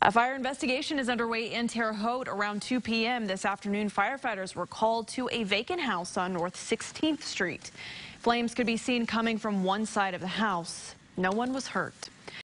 A fire investigation is underway in Terre Haute. Around 2 p.m. this afternoon, firefighters were called to a vacant house on North 16th Street. Flames could be seen coming from one side of the house. No one was hurt.